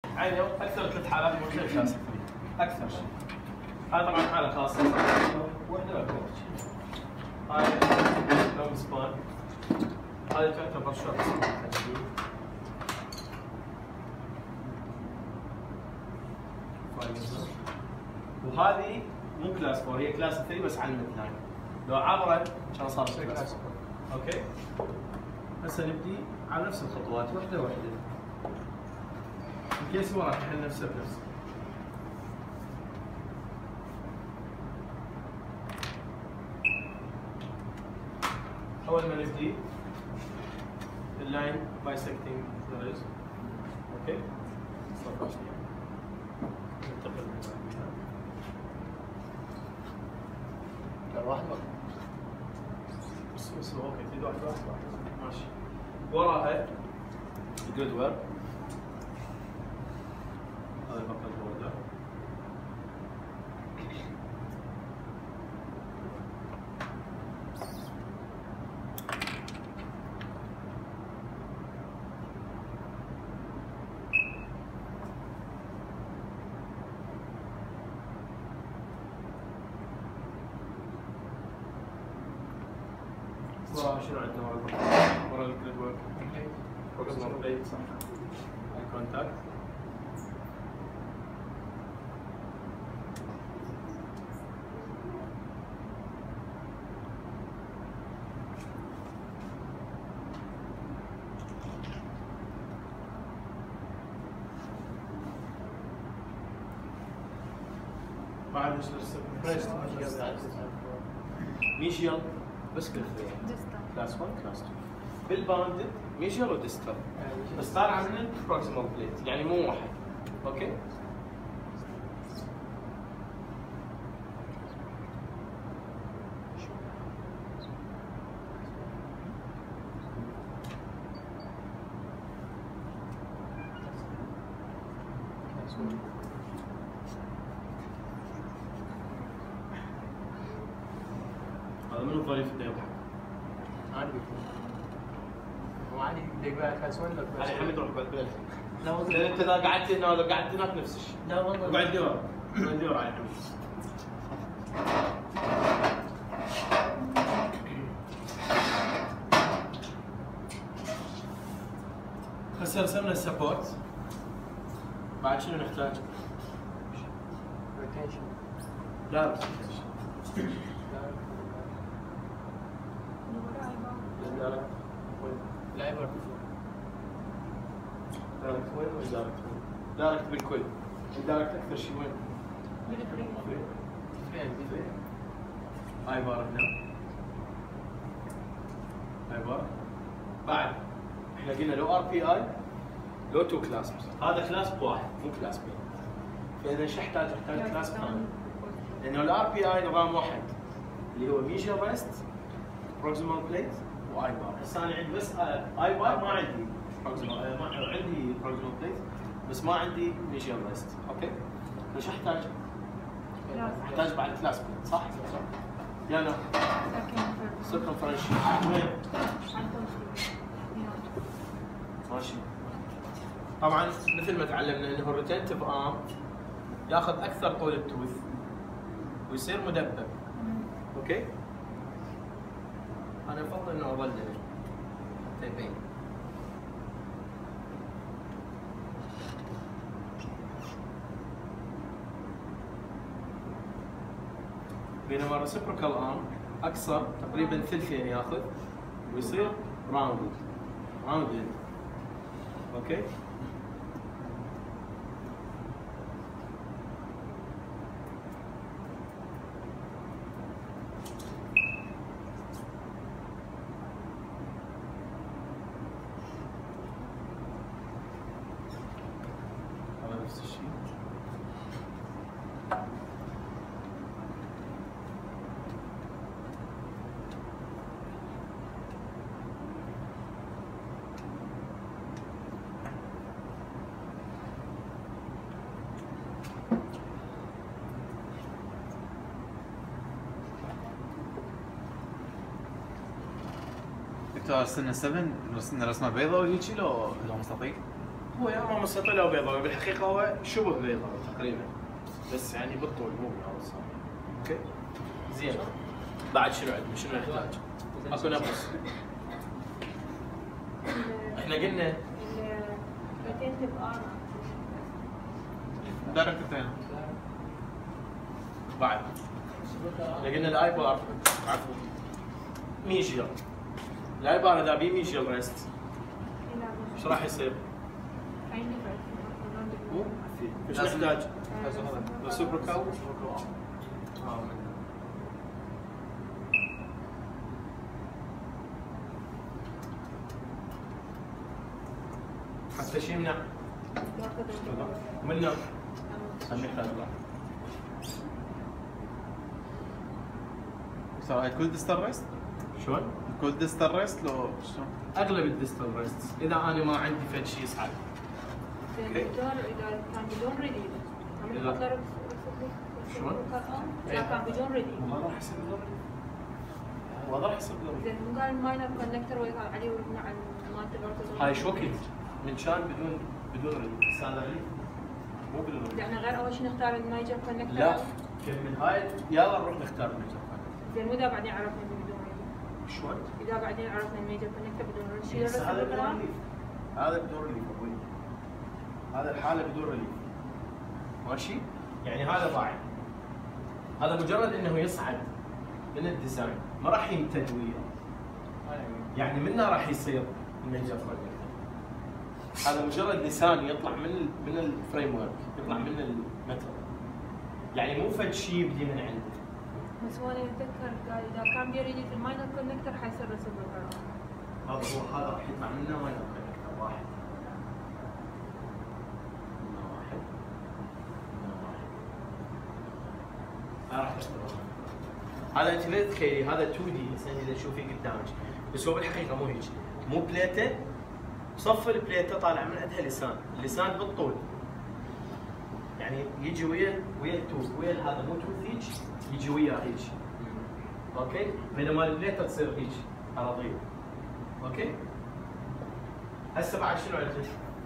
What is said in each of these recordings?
عينوا اكثر 3 حالات ممكن كلاسيك 3 اكثر شيء. هاي طبعا حاله خاصه وحده وحده. هاي لونج سبان، هذه تعتبر شورت سبان. وهذه مو كلاس 4 هي كلاس 3 بس على الميد لاين. لو عبرت كان صارت كلاس 4. اوكي؟ هسه نبدي على نفس الخطوات وحده وحده. الكيس هو راح يحل نفسه بنفسه. اول ما نبدي اللاين بايسكتنج نويز. اوكي؟ صفر شوي. ننتقل واحد بس اوكي في واحد ماشي. وراها الجود ورك. هذا فقط البوردر. وراها شنو عندنا ورا الجريد ورك؟ بروكسيمال بليت صح. الكونتاكت. بعد ايش ميشيال بس كلفين كلاس 1 كلاس 2 بالباندد ميشيال وديستال بس طالع من البروكسيمال بليت يعني مو واحد. اوكي؟ هذا منو الظريف اللي يضحك؟ عادي هو عادي بدك بقى كاس ولا علي حمد روح بالبلد. لا والله لان انت اذا قعدت هنا ولا قعدت هناك نفس الشيء. لا والله قاعد دور قاعد دور علي حمد. هسه رسمنا السبورت. بعد شنو نحتاج؟ روتيشن. لا روتيشن. لا يبقى دايركت وين ولا دايركت وين؟ دايركت بالكل. الدايركت اكثر شيء وين؟ فين؟ هاي بار هنا. هاي بار. بعد احنا قلنا لو ار بي اي لو 2 كلاس هذا كلاس بواحد مو كلاس بي. فاذا ايش احتاج كلاس كامل. لانه الار بي اي نظام واحد اللي هو ميجر ريست بروكسيمال بليت واي بار. هسه انا عندي بس اي بار ما عندي بروكسيمال عندي بروكسيمال بليت بس ما عندي ميجر ريست. اوكي؟ ايش احتاج؟ احتاج بعد كلاس بليت صح؟ يلا سيركمفرنس وين؟ ماشي. طبعا مثل ما تعلمنا انه الريتنتيف ارم ياخذ اكثر طول التوث ويصير مدبب. اوكي؟ انا افضل انه اظل تبين. بينما الريسبروكال ارم اقصر تقريبا ثلثين ياخذ ويصير راوندد. اوكي؟ هذا نفس الشيء. دكتور رسمنا 7 رسمنا رسمه بيضاء وهيجي لو مستطيل؟ هو يا اما مستطيل او بيضاوي، بالحقيقه هو شبه بيضاوي تقريبا، بس يعني بالطول مو بالعرض. اوكي زين. بعد شنو عندنا؟ شنو نحتاج؟ اكو نقص. احنا قلنا درجتين. بعد احنا قلنا الاي بار عفوا ميجر. الاي بار اذا بيه ميجر ريست ايش راح يصير؟ ايش نحتاج؟ ريسبروكال. حتى شيء منع منع نحتاج له. سواء الكل ديستال ريست؟ شلون؟ الكل ديستال ريست لو شلون؟ اغلب الديستال ريست اذا انا ما عندي فد شيء يصعد. اذا كان بدون ريليف شلون؟ اذا كان بدون ريليف ما راح يصير بدون ريليف. هو راح يصير بدون ريليف. زين مو قال الماينر كونكتر ويقال عليه وركنا عن مالت الاورثودونت. هاي شو وقت؟ من كان بدون ريليف، هذا ريليف مو بدون ريليف. يعني غير اول شيء نختار الميجر كونكتر. لا من هاي يلا نروح نختار الميجر كونكتر. زين مو اذا بعدين عرفنا بدون ريليف. شلون؟ اذا بعدين عرفنا الميجر كونكتر بدون ريليف شيل هسه هذا بدون الريسبروكال. ريليف. هذا بدون ريليف ابوي. هذا الحاله بدون ريليف. ماشي؟ يعني هذا ضايع. هذا مجرد انه يصعد من الديزاين، ما راح يمتد وياه. يعني منه راح يصير الميجر كونكتر. هذا مجرد لسان يطلع من الفريم ورك، يطلع من المتر. يعني مو فد شيء يبدي من عنده. بس وانا اتذكر قال اذا كان بيريليف الماينر كونكتر حيصير ريسبروكال. هذا راح يطلع منه ماينر كونكتر واحد. راح تشتغل. هذا انت لا تتخيلي هذا 2 دي هسه اذا تشوفيه قدامك، بس هو بالحقيقه مو هيك، مو بليته صف البليته طالع من عندها لسان، اللسان بالطول. يعني يجي ويا التوث، ويا هذا مو توث هيك، يجي وياه هيك. اوكي؟ بينما البليته تصير هيك ارضيه. اوكي؟ هسه بعد شنو عندك؟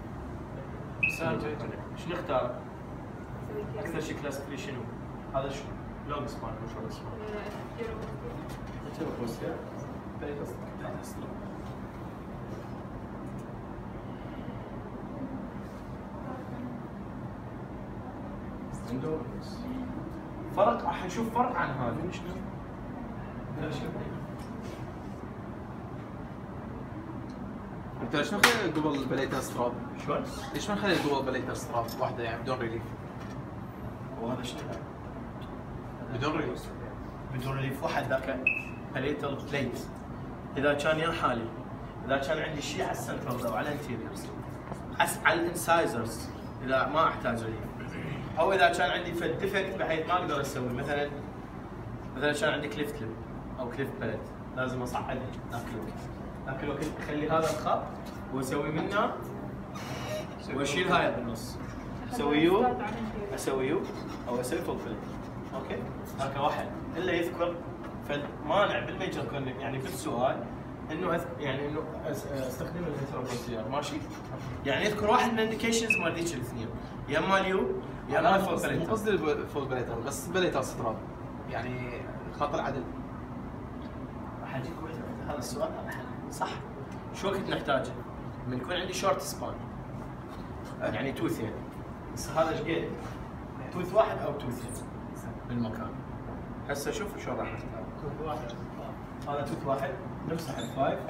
شنو نختار؟ اكثر شيء كلاسيكلي شنو؟ هذا شو؟ لونج سبان مو شورت سبان. فرق راح نشوف فرق عن هذا. انت ليش ما خلي قبل بليتها ستراب؟ شلون؟ ليش ما نخلي قبل بليتها ستراب واحده يعني بدون ريليف؟ وهذا شنو؟ بدون ريليف. بدون ريليف واحد ذاك بليتر بليت. اذا كان يا حالي، اذا كان عندي شيء على السنترال او على الانتيريورز، على الانسايزرز اذا ما احتاج ريليف، او اذا كان عندي فد ديفكت بحيث ما اقدر اسوي مثلا كان عندي كليف كليب او كليف بلت لازم اصعدها ذاك الوقت اخلي هذا الخط واسوي منه واشيل هاي بالنص، اسوي يو او اسوي فول بلت. اوكي؟ هاك واحد الا يذكر فالمانع بالميجر كونكت يعني بالسؤال انه يعني انه استخدم الانتربروسير ماشي؟ يعني يذكر واحد من الانديكيشنز مال ذيك الاثنين، يا اما اليو يا اما الفول بليتر. مو قصدي الفول بليتر، بس بليتر ستراب يعني خط العدل. راح اجيك هذا السؤال هذا حل صح. شو وقت نحتاجه؟ لما يكون عندي شورت سبان يعني توثين، بس هذا ايش قد؟ توث واحد او توثين بالمكان. هسه شوف شلون راح نختار. توث واحد. هذا توث واحد، نمسح الفايف.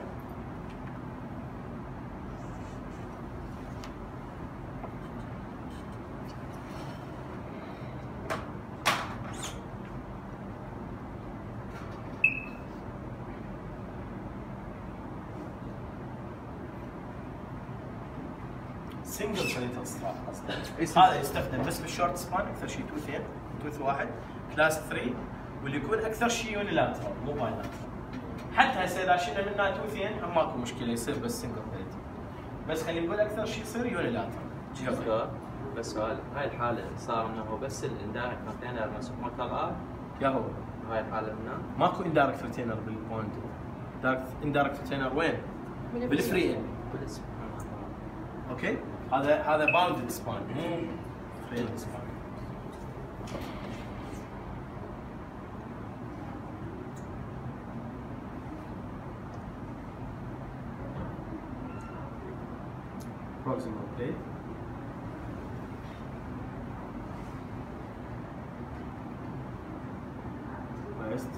سنجل بليتر ستراب هذا يستخدم بس بالشورت سبان اكثر شيء توثين، توث واحد كلاس 3، واللي يكون اكثر شيء يونيلاترال مو بايلاترال. حتى هسه اذا شلنا منها توثين هم ماكو مشكله يصير بس سنجل بليتر، بس خلينا نقول اكثر شيء يصير يونيلاترال. بس سؤال، هاي الحالة صار انه بس الاندايركت ريتينر مسك مكان يا هو هاي الحالة هنا ماكو اندايركت ريتينر بالبوينت. اندايركت ريتينر وين؟ بالفري ان. اوكي؟ هذا باوندد سباين مو فيلد سباين. proximal plate. West.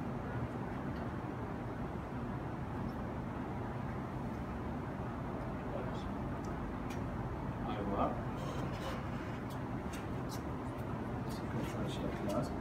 أيوة. clasp.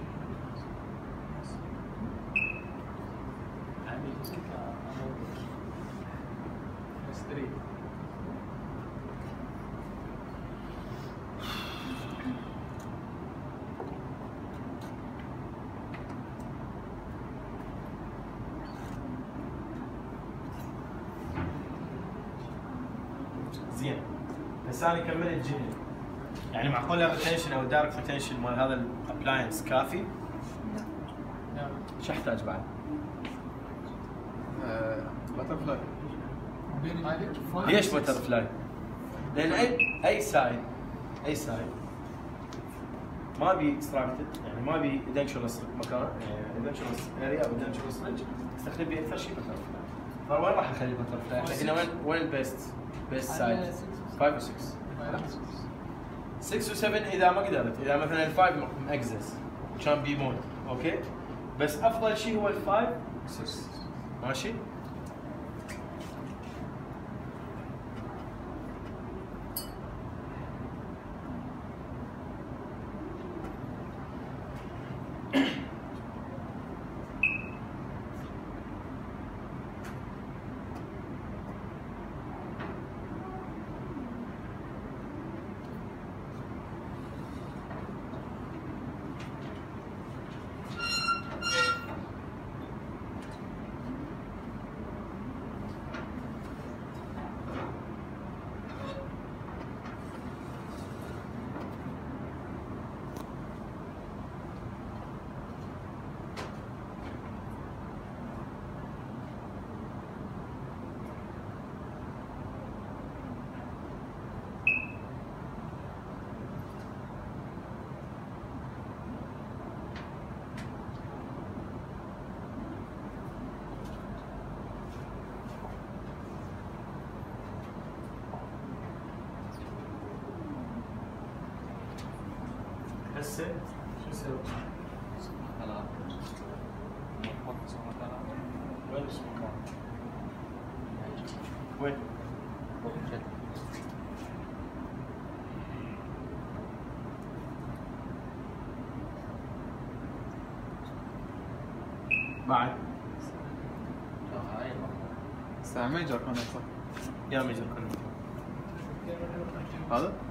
زين بس انا كملت جهلي، يعني معقول الريتنشن او الدايركت ريتنشن مال هذا الابلاينس كافي؟ لا. شو احتاج بعد؟ باتر فلاي. ليش باتر فلاي؟ لان اي سايد ما بي اكستراكتد، يعني ما بي ادنشولس مكان، ادنشولس اريا او ادنشولس ريدج تستخدم به اكثر شيء باتر فلاي. فوين راح اخلي باتر فلاي؟ احنا قلنا وين البيست سايد؟ 5 و 6. 6 و 7 اذا ما قدرت، اذا مثلا ال 5 مأكزس كان بي مود، اوكي؟ بس افضل شيء هو ال 5 6 ماشي؟ هسه شو نسوي؟ وين المكان؟ وين؟ بعد ساعة ميجر كونكتر. يا ميجر كونكتر هذا؟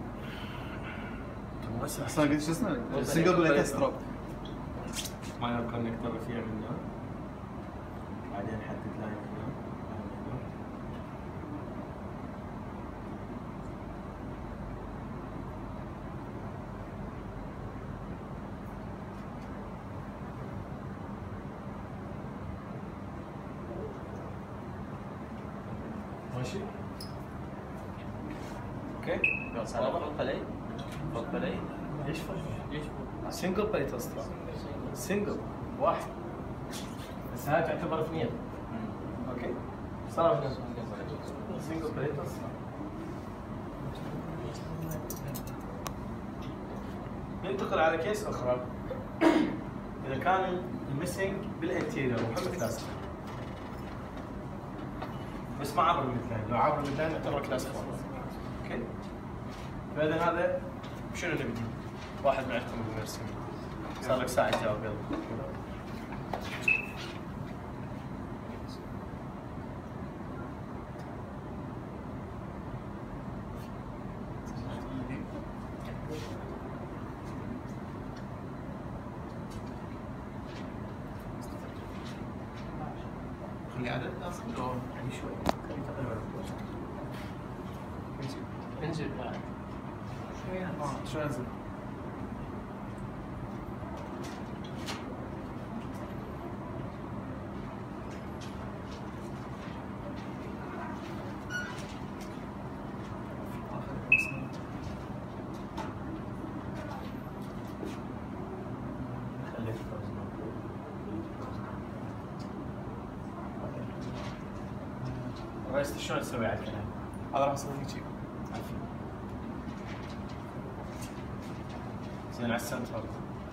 اصلا قلت شو اسمه؟ سنجل بليت ستروب. ماينر كونكتر رفيع منه، بعدين حدد لاين هنا. ماشي؟ اوكي؟ فوق علي فوق علي ليش فوق؟ سنجل بليت ستروب. سنجل واحد، بس هاي تعتبر اثنين. اوكي؟ صار هنا سنجل بليت ستروب. ننتقل على كيس اخرى. اذا كان الميسنج بالانتيريور محل كلاس، بس ما عبر المثلين، لو عبر المثلين يعتبر كلاس 4. اوكي؟ فاذا هذا شنو نبدي؟ واحد من عندكم يرسم. صار لك ساعة تجاوب يلا. خلي عدد يعني شوي. انزل بعد. شو انزل؟ بس شلون تسوي على الكلام؟ هذا راح اسوي هيك. زين على السنتر.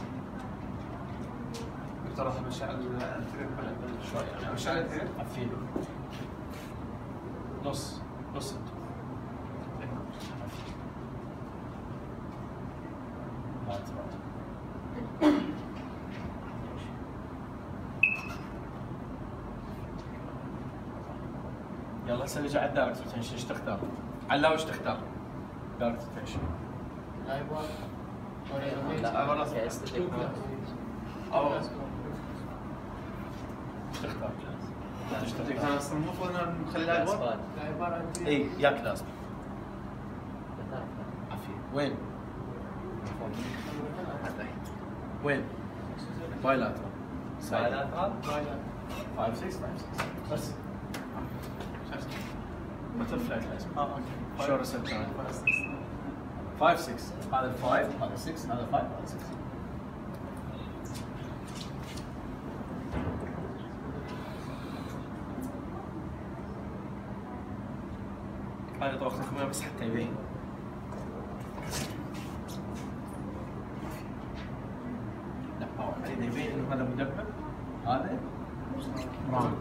دكتور راح امشي على الفريم شوي يعني امشي على الفريم. عفيله. نص انت. يلا هسه نجي على الدايركت تنشن، ايش تختار؟ علاوي ايش تختار؟ دايركت تنشن. لا والله او ايش تختار؟ ايش تختار؟ اصلا المفروض نخلي لايف اي يا كلاس. عافية. وين؟ وين؟ بايلاترال. بايلاترال؟ 5 6 بس. بتر فلايت لازم. شو رسمت 5 6 هذا 5 هذا 6 هذا 5 هذا 6. هذا طريقتكم بس حتى يبين. لا هو حتى يبين انه هذا مدبب هذا راوند.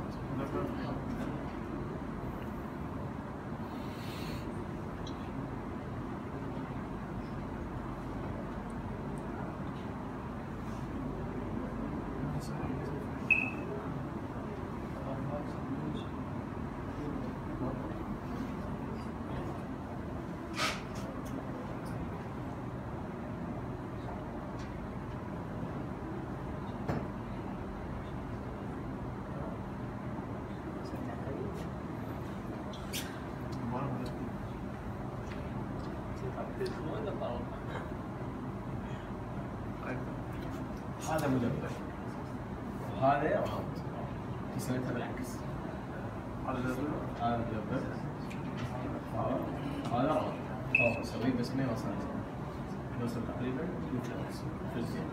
هذا مدبر وهذا راوند. تسويتها بالعكس. هذا مدبر هذا راوند. فوق اسويه بس ما يوصل تقريبا في الزين.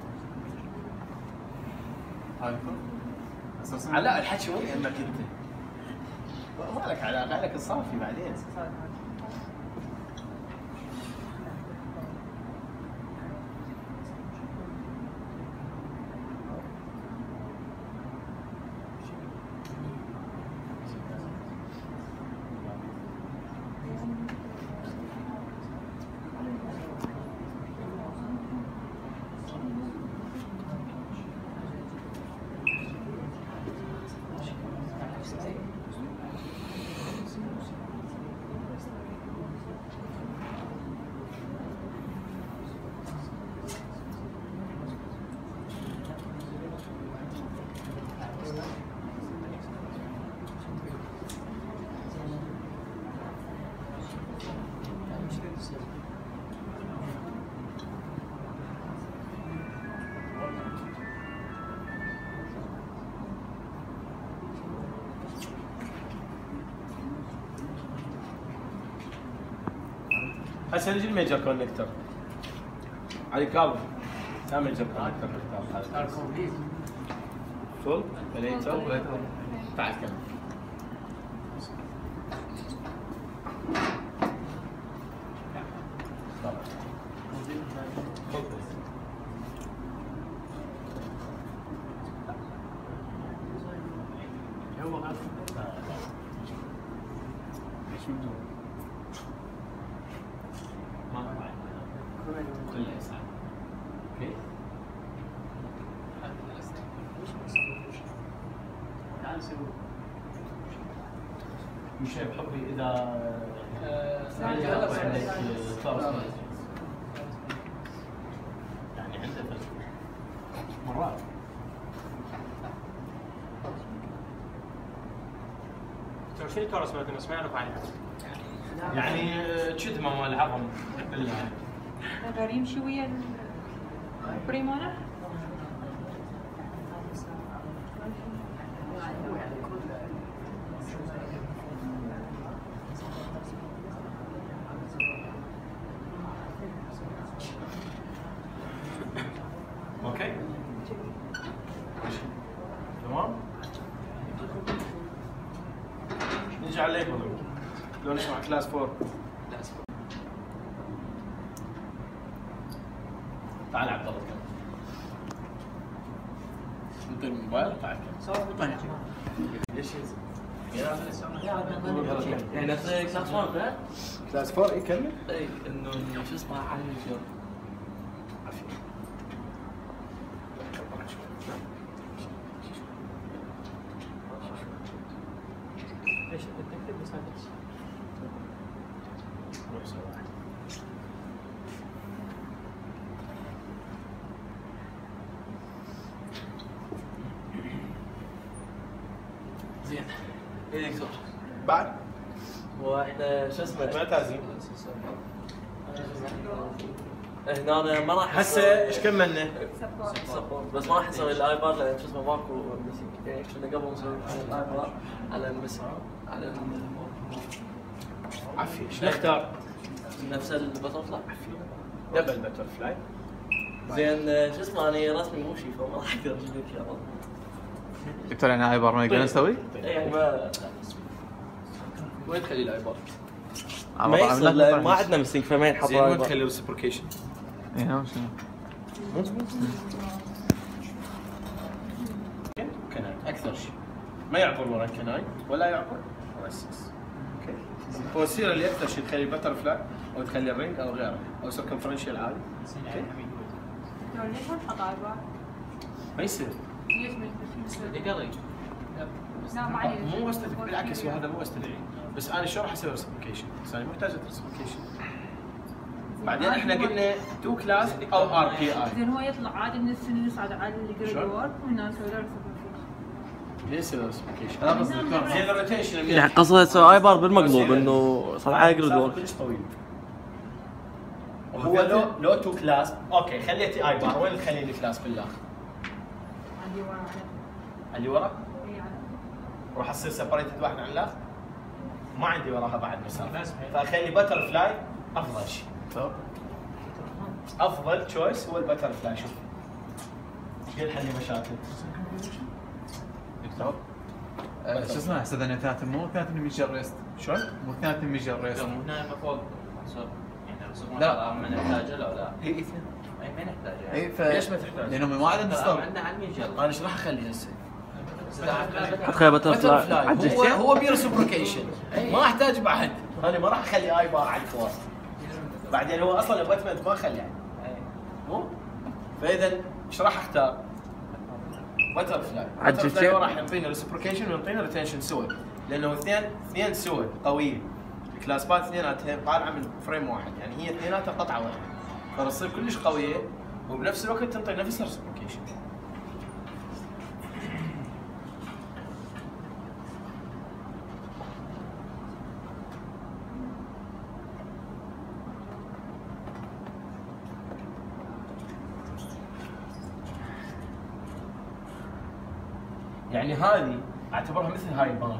هاي لا الحكي مو يهمك انت. ما لك علاقه، عليك الصافي بعدين. هسه نجي الميجر كونكتور. علي كابل كم ميجر كونكتور نختار؟ هذا فول بليتر. تعال كمل. كلها يسعى. اوكي. تعال نسوي. مش بحبي اذا عندك يعني عنده مرات. شنو التورس مالتنا؟ ما يعرف عنها. يعني كدمه مال العظم بالله. غير يمشي ويا البريمونا. اوكي تمام. نجي على ولا يهمك. لو نشوف على كلاس 4. تعال عبد الله كمل. انطي الموبايل تعال كمل. ليش ينزل؟ يعني نفس كلاس 4 كلاس 4 يكمل؟ اي انه شو اسمه عن الجو. ايش تكتب بس زين. ايه دكتور بعد؟ واحنا شو اسمه ما تعزين. هنا أنا ما راح هسه ايش كملنا؟ سبورت بس ما راح نسوي الايباد لان شو اسمه ماكو مسك. يعني كنا قبل نسوي الايباد على المسك على عافية شو نختار؟ نفس البطل صح؟ دبل بتر فلاي. زين شو اسمه انا رسمي مو شي فما راح اقدر اجيب لك اياه. دكتور يعني ايبر ما نقدر نسوي؟ يعني ما وين تخلي الايباد؟ ما يصير ما عندنا مسك فما ينحط زين وين الايباد. تخلي الريسبروكيشن؟ ايه شنو؟ كناي اكثر شيء. ما يعبر ورا الكناي ولا يعبر ورا السيس. اوكي. هو السيره اللي اكثر شيء تخلي البتر فلاي او تخلي الرينج او غيره او سيركمفرنشال عادي. اوكي. ليش ما نحط ايباد؟ ما يصير. ليش ما دقري لا ما عليه. مو استدعي بالعكس وهذا مو استدعي بس انا شو راح اسوي ريسبروكيشن؟ بس انا محتاج ريسبروكيشن. بعدين احنا قلنا 2 كلاس او ار بي اي. زين هو يطلع عادي من السن يصعد على الجريد وورك وهنا نسوي له ليش يصير ريسبروكيشن؟ لا بس دكتور زين الروتيشن يعني قصده تسوي ايباد بالمقلوب انه صار على جريد وورك. كلش طويل. وهو لو 2 كلاس اوكي خليتي اي بار وين تخليني كلاس بالاخر؟ عندي ورا اللي ورا؟ اي راح تصير سيبريتد واحد عن الاخر؟ ما عندي وراها بعد مسافه فاخلي بتر فلاي افضل شيء. افضل تشويس هو البتر فلاي. شوف ايش يحل مشاكل؟ دكتور شو اسمه هسه اذا 3 مو 3 ميجر ريست. شلون؟ مو 3 ميجر ريست. مو هنا فوق يعني رسوم لا. ما نحتاجه لو لا؟ هي اي ما نحتاجه. اي ليش ما تحتاج؟ لانهم ما عندنا ستور. عندنا على الميجر. انا ايش راح اخلي هسه؟ تخيل بتر بتر فلاي فلاي هو بيرسبروكيشن ما احتاج بعد. انا ما راح اخلي اي بار على الفور. بعدين هو اصلا الابوتمنت ما اخلي يعني. مو؟ فاذا ايش راح اختار؟ بتر فلاي. بتر فلاي راح يعطينا ريسبروكيشن ويعطينا ريتنشن سوى لانه اثنين سوى قويه. الكلاسبات اثنيناتها طالعه من فريم واحد يعني هي اثنيناتها قطعه واحده. فتصير كلش قويه وبنفس الوقت تنطي نفس الريسبروكيشن. يعني هذه اعتبرها مثل هاي الباوند.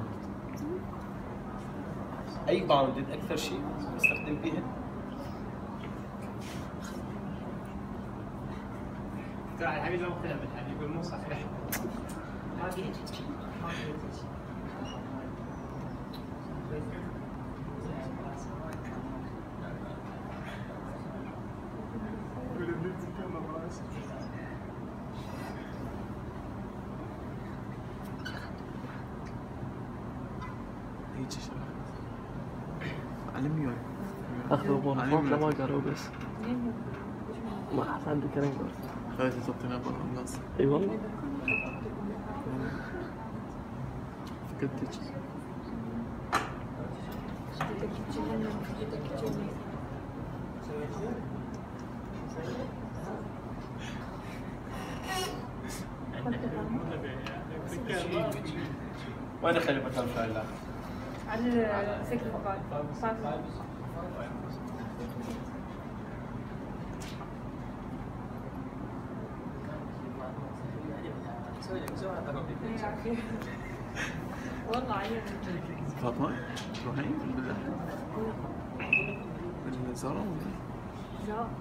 اي باوندد اكثر شيء نستخدم فيها تعال الحبيب ما مقتنع بالحبيب يقول مو صحيح. ما في علمني وين؟ اخذوا فوق ما قالوا بس ما حد عنده كلام. خليتي تعطينا برا الناس. اي والله فكرتك. وين اخلي بتر فلاي الاخر؟ على سكر فاضي. والله عليك. فاطمه تروحين بالله؟ بالزهره لا ما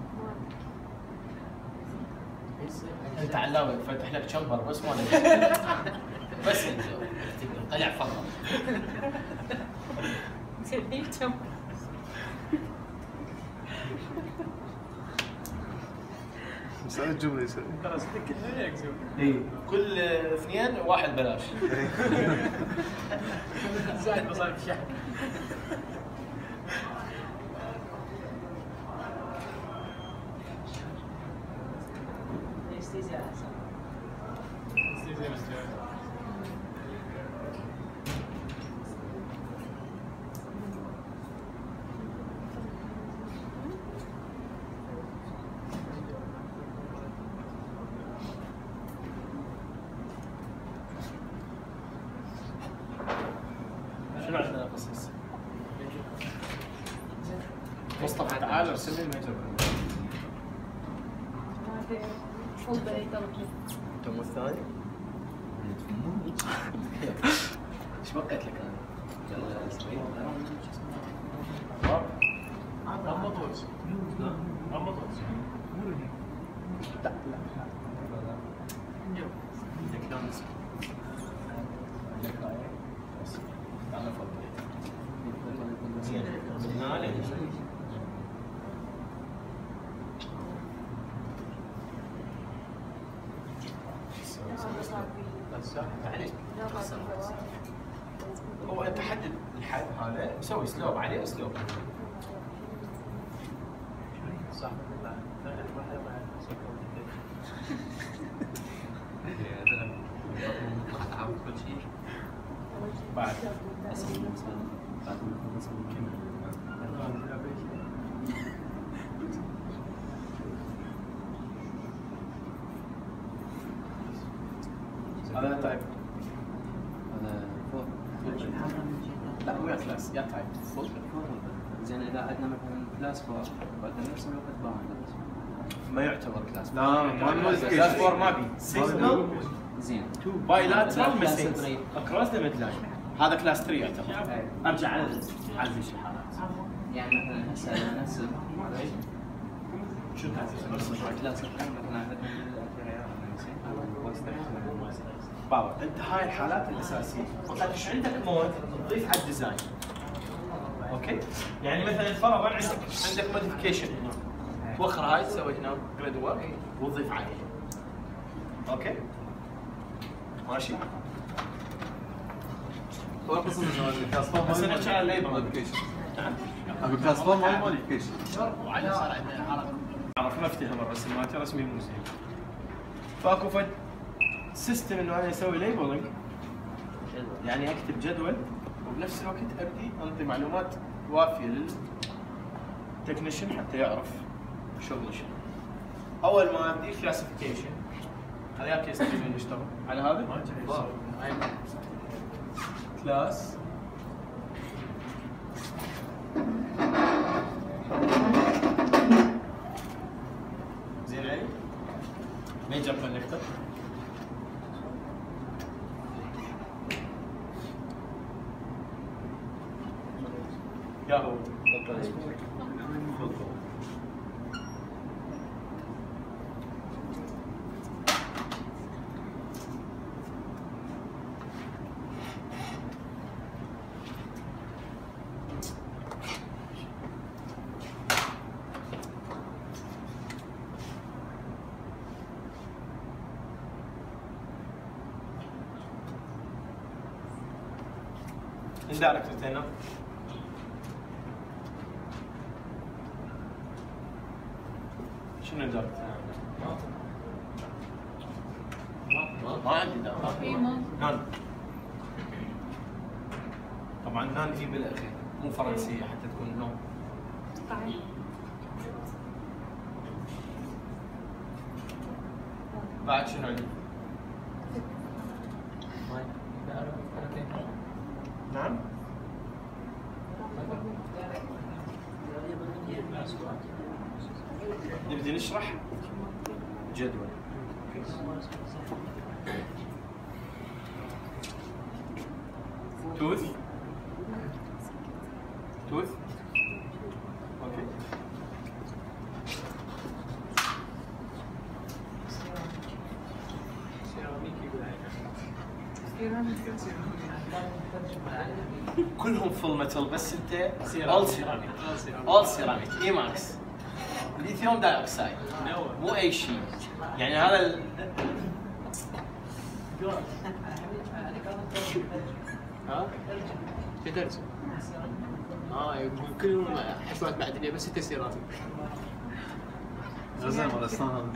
انت علامه فتح لك شمبر بس ما بس طلع فضل. سيدي كم مسألة جملة يسوي. ترى صدق كلها يكذب. اي كل اثنين واحد بلاش. زائد مصاريف الشحن. شنو عندنا قصص؟ مصطفى تعال ارسم لي الميجر. فوق بلي طلبني التم الثاني؟ ايش بقيت لك انا؟ غمضوش. غمضوش. لا لا عندك دانس. عندك هاي. تعال فوق. زين قلنا لك. هو انت حدد الحد هذا سوي سلوب عليه اسلوب. صح. بعد هذا تايب. هذا فوق. لا مو يا كلاس يا تايب فوق. زين اذا عندنا مثلا كلاس 4 بعد نفس الوقت باوند ما يعتبر كلاس. لا ما كلاس 4 ما بي. سيزونال زين بايلاترال مسينج اكروس ذا ميد لاين. هذا كلاس 3 يعتبر. ارجع على مش الحالات. يعني مثلا هسه انا نفس شو كلاس 4 مثلا عندنا باور. انت هاي الحالات الاساسيه. فقط ايش عندك مود تضيف على الديزاين. اوكي؟ يعني مثلا فرضا عندك موديفيكيشن هنا. توخر هاي تسوي هنا جريد ورك وتضيف عليه. اوكي؟ ماشي؟ بس نحكي على الليبر موديفيكيشن. اقول كلاس 4 ما موديفيكيشن. وعليه صار عندنا عرض. عرفنا افتهم الرسم مالتي رسمي مو زين. فاكو فد سيستم انه انا اسوي ليبلنج، يعني اكتب جدول وبنفس الوقت ابدي انطي معلومات وافيه للتكنيشن حتى يعرف شغله شنو. اول ما ابدي كلاسيفيكيشن هذا كيس تبين نشتغل على هذا كلاس زين علي ميجر كونكتر ياهو اندايركت هنا شنو اندايركت هنا؟ ما عندي دايركت. اي ما نان طبعا نان في بالاخير مو فرنسيه حتى تكون نو. صحيح بعد شنو عندي؟ نعم نبدي نشرح جدول. توث توث اوكي ايران كلهم فول ميتال بس انت اول سيراميك. اول سيراميك اي ماكس ليثيوم دايوكسيد مو اي شيء. يعني هذا ها؟ تدرس يقول كلهم حشوات معدنيه بس انت سيراميك. زين ولا صنم.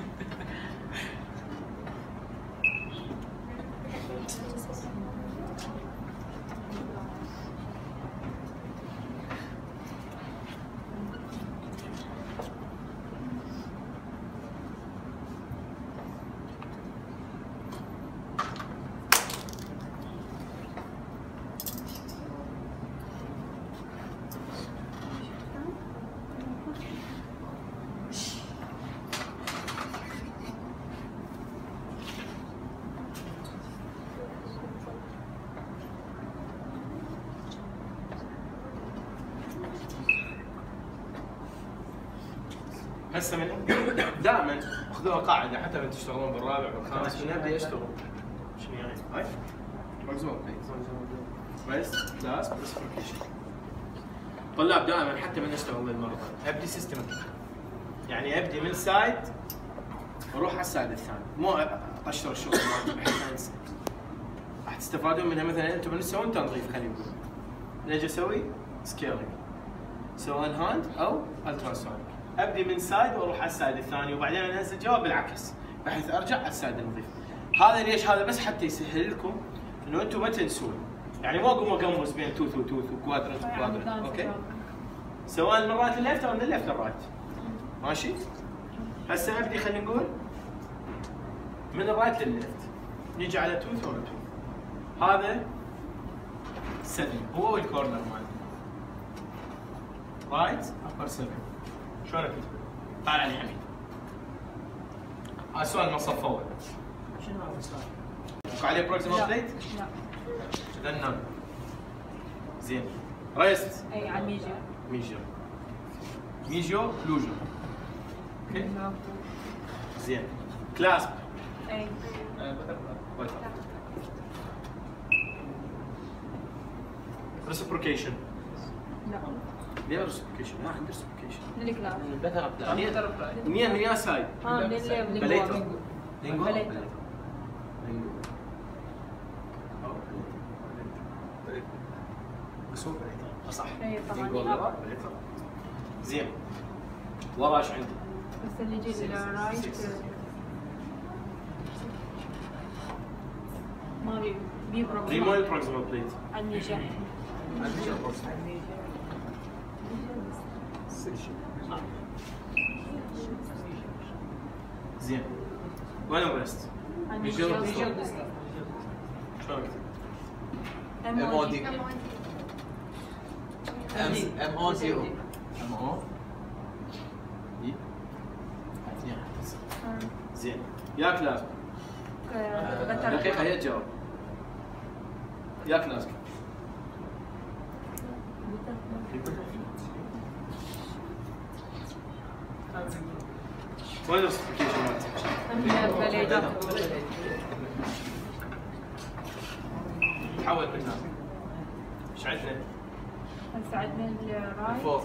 هسه من دائما خذوها قاعده حتى من تشتغلون بالرابع والخامس من يبدا يشتغل. شنو يعني؟ هاي مقزوم ريست كلاس بريسبريكيشن. طلاب دائما حتى من اشتغل للمرضى ابدي سيستم، يعني ابدي من سايد واروح على السايد الثاني، مو اطشر الشغل مالتي بحيث انسى. راح تستفادون منها. مثلا انتم من تسوون تنظيف خلينا نقول، نجي اسوي سكيلينج سواء هاند او التراساوند، ابدي من سايد واروح على السايد الثاني وبعدين انزل جواب بالعكس بحيث ارجع على السايد النظيف. هذا ليش؟ هذا بس حتى يسهل لكم انه انتم ما تنسون، يعني مو اقوم اقمص بين توث وتوث وكوادرنت وكوادرنت، اوكي؟ سواء من الرايت للليفت او من الليفت للرايت. ماشي؟ هسه ابدي خلينا نقول من الرايت للليفت، نيجي على توث ولا توث. هذا 7 هو الكورنر مالي. رايت ابر 7. شلون اكتب؟ تعال علي حميد. هذا سؤال مصف اول. شنو هذا السؤال؟ وقع عليه بروكسيمال بليت؟ لا. اذا نعم. زين. ريست. اي على الميجر. ميجر. ميجو لوجو. اوكي؟ زين. كلاسب. اي. ريسبروكيشن. لا. ليه ريسبروكيشن؟ ما عندي ريسبروكيشن. للكلاس. من يا سايد. من بليتو. اللي لينجو. بليتو. لينجو. بس هو بليتو. صح. اي طبعا. لينجو ورا بليتو. زين. ورا ايش عندي؟ بس اللي يجي للرايت ما بي بروكسيمال. ريموف البروكسيمال بليت. على الميجر. زين. وين الريست؟ على الميجر. شلون اكتب؟ MOD. MODO. MO. دي. زين. يا كلاس. دقيقة هي تجاوب. يا كلاس. وين الريسبروكيشن مالتك؟ حول من هنا. ايش عندنا؟ هسه عندنا الرايت. فور.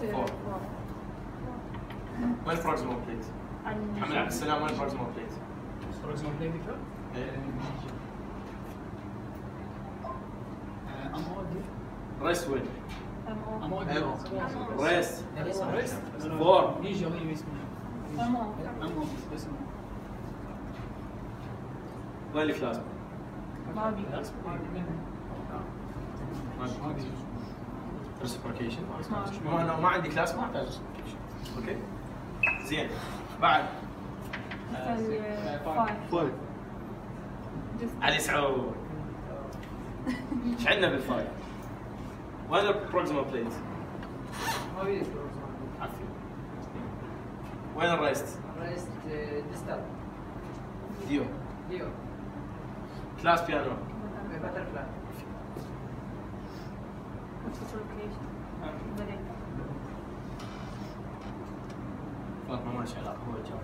وين البروكسيمال بليت؟ محمد عبد السلام وين البروكسيمال بليت؟ بروكسيمال بليت دكتور؟ ريست وين؟ امود. ريست. ريست. فور. ميجر هي اسمها. امود بس وين الكلاس؟ ما بي. ريسبروكيشن. انا ما عندي كلاس ما احتاج ريسبروكيشن. اوكي؟ زين. بعد فايف. علي سعود. ايش عندنا بالفايف؟ وين البروكسيمال بليت؟ عافية. وين الريست؟ ريست ديستال ديو. ديو كلاس بيانو. باترفلاي فاطمة ما شاء الله هو الجواب.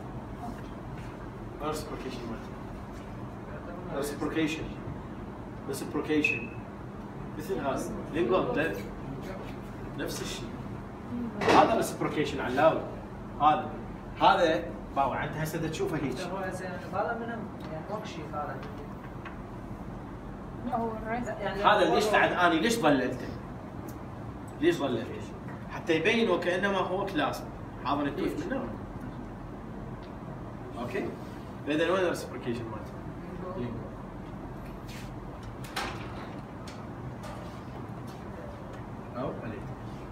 ريسبروكيشن مالتي. ريسبروكيشن. مثل هذا لينجوال بلاد نفس الشيء. هذا ريسبروكيشن علاوي. هذا باوع انت هسه تشوفه هيك. هو طالع منهم يعني ماكو شيء طالع. لا هو الرايس يعني هذا ليش بعد اني ليش ظللته؟ ليش ظللته؟ حتى يبين وكانما هو كلاس حاضر التوث منه. اوكي؟ اذا وين الريسبروكيشن مالته؟ او عليه.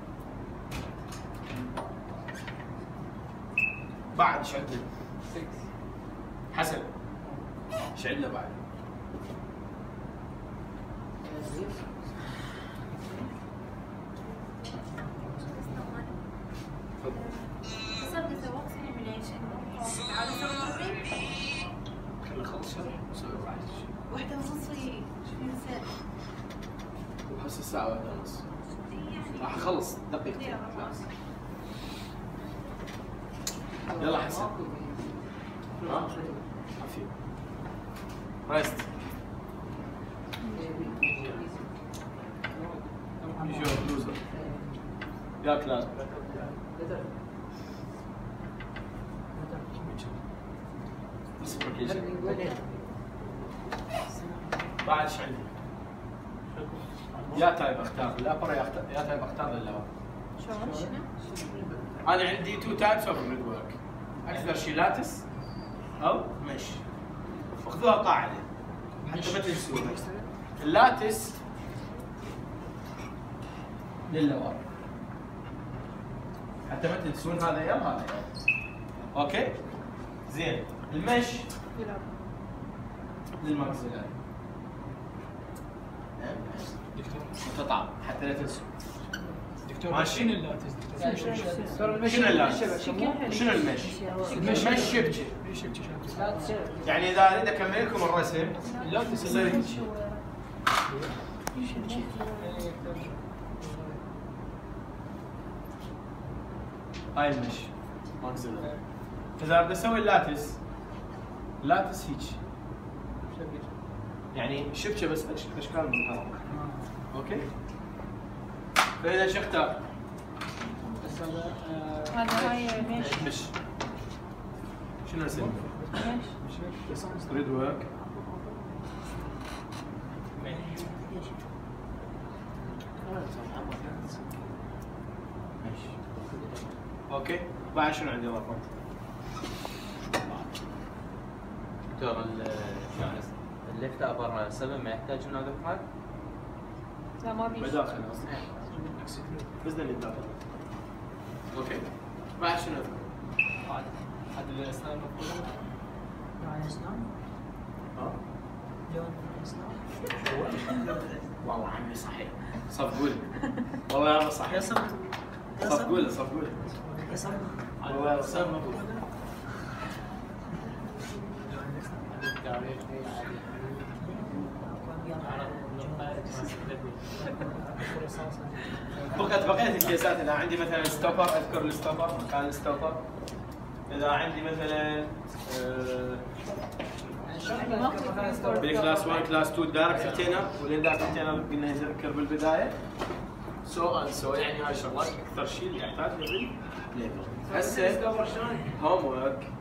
بعد ايش عندنا؟ حسن ايش عندنا بعد؟ خلينا نخلص شرح ونسوي بعد شيء. 1:30 سنة. وهسه الساعة 1:30 راح اخلص دقيقتين خلاص. يلا حسن. ها؟ عافية. ريست. يجوا بلوزر. يا كلاس. بعد ايش عندي؟ يا تايب اختار الابر يا تايب اختار اللور. شلون؟ انا عندي تو تايبس اوف ريد ورك. اكثر شيء لاتس او مش. خذوها قاعده حتى ما تنسوها. اللاتس للور حتى ما تنسون هذا يل هذا يل. اوكي؟ زين المش للماكسيلاري. قطع حتى لا تنسوا. دكتور شنو اللاتس؟ شنو اللاتس؟ شنو المش؟ المش شبكه. يعني اذا اريد اكمل لكم الرسم اللاتس يصير هيك. هاي المش ماكسيلاري. اذا بدي اسوي اللاتس هيك. يعني شبكه بس اشكال منتظمه. اوكي؟ فاذا شو اختار؟ هذا هاي مش شنو اسمه؟ مش ريد ورك. اوكي؟ بعد شنو عندي اضافات؟ دكتور الليفت ابر 7 ما يحتاج منه دفعات؟ لا ما بيش. بداخل اصلا. بس ده اللي داخل. اوكي. بعد شنو؟ هذا الاسنان المفروض نوع الاسنان؟ ها؟ لون الاسنان؟ والله عمي صحيح. صفقولي. والله يا صحيح. صفقولي صفقولي. والله صار مبروك. بقيت الكيسات. اذا عندي مثلا ستوبر اذكر الستوبر مكان الستوبر. اذا عندي مثلا بالكلاس 1 كلاس 2 دايركت كونتينر ولين دايركت كونتينر قلنا يذكر بالبدايه. سو يعني هاي شغلات اكثر شيء اللي يحتاج ليفل. هسه هوم ورك